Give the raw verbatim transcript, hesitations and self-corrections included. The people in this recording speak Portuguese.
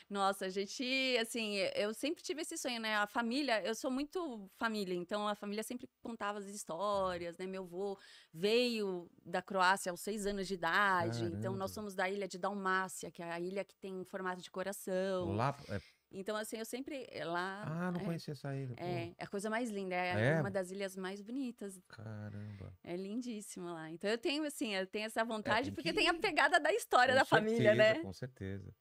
Nossa, a gente, assim, eu sempre tive esse sonho, né? A família, eu sou muito família, então a família sempre contava as histórias, né? Meu avô veio da Croácia aos seis anos de idade, então nós Caramba. somos da ilha de Dalmácia, que é a ilha que tem formato de coração. Lá. É... Então, assim, eu sempre lá Ah, não é, conhecia essa ilha, pô. é, é a coisa mais linda, é É? uma das ilhas mais bonitas. Caramba. É lindíssimo lá. Então eu tenho, assim, eu tenho essa É, vontade tem que porque tem a ir. pegada da história Com da família, certeza, né? com certeza.